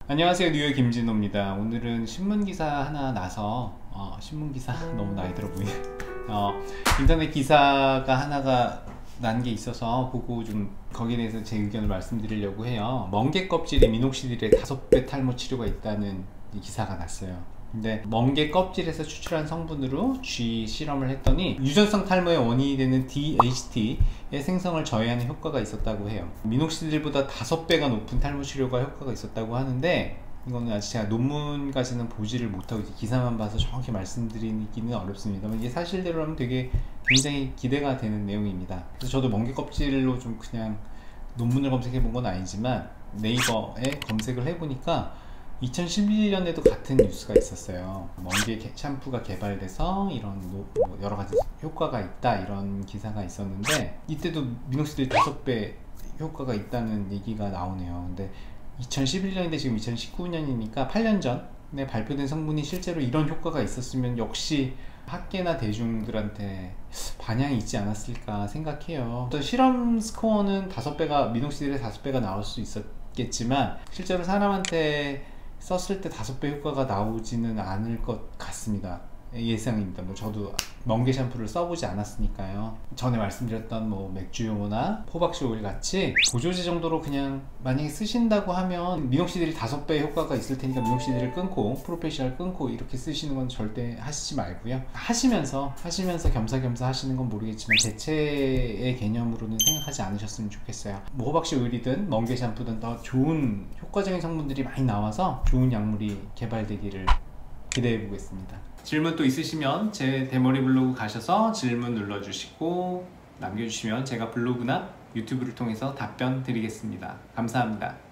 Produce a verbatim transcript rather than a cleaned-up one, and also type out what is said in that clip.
안녕하세요, 뉴욕 김진호입니다. 오늘은 신문기사 하나 나서 어, 신문기사? 너무 나이 들어 보이네. 어, 인터넷 기사가 하나가 난 게 있어서 보고 좀 거기에 대해서 제 의견을 말씀드리려고 해요. 멍게 껍질에 미녹시딜의 다섯 배 탈모 치료가 있다는 이 기사가 났어요. 근데 멍게 껍질에서 추출한 성분으로 쥐 실험을 했더니 유전성 탈모의 원인이 되는 디에이치티의 생성을 저해하는 효과가 있었다고 해요. 미녹시딜보다 다섯 배가 높은 탈모 치료가 효과가 있었다고 하는데, 이거는 아직 제가 논문까지는 보지를 못하고 이제 기사만 봐서 정확히 말씀드리기는 어렵습니다만, 이게 사실대로라면 되게 굉장히 기대가 되는 내용입니다. 그래서 저도 멍게 껍질로 좀 그냥 논문을 검색해 본 건 아니지만 네이버에 검색을 해보니까 이천십일 년에도 같은 뉴스가 있었어요. 멍게 샴푸가 개발돼서 이런 뭐 여러 가지 효과가 있다, 이런 기사가 있었는데, 이때도 미녹시딜 다섯 배 효과가 있다는 얘기가 나오네요. 근데 이천십일 년인데 지금 이천십구 년이니까 팔 년 전에 발표된 성분이 실제로 이런 효과가 있었으면 역시 학계나 대중들한테 반향이 있지 않았을까 생각해요. 또 실험 스코어는 다섯 배가, 미녹시딜의 다섯 배가 나올 수 있었겠지만 실제로 사람한테 썼을 때 다섯 배 효과가 나오지는 않을 것 같습니다. 예상입니다. 뭐 저도 멍게 샴푸를 써보지 않았으니까요. 전에 말씀드렸던 뭐 맥주효나 호박씨 오일 같이 보조제 정도로 그냥 만약에 쓰신다고 하면 미녹시딜이 다섯 배 효과가 있을 테니까 미녹시딜을 끊고 프로페시알 끊고 이렇게 쓰시는 건 절대 하시지 말고요. 하시면서 하시면서 겸사겸사 하시는 건 모르겠지만 대체의 개념으로는 생각하지 않으셨으면 좋겠어요. 뭐 호박씨 오일이든 멍게 샴푸든 더 좋은 효과적인 성분들이 많이 나와서 좋은 약물이 개발되기를 기대해 보겠습니다. 질문 또 있으시면 제 대머리 블로그 가셔서 질문 눌러주시고 남겨주시면 제가 블로그나 유튜브를 통해서 답변 드리겠습니다. 감사합니다.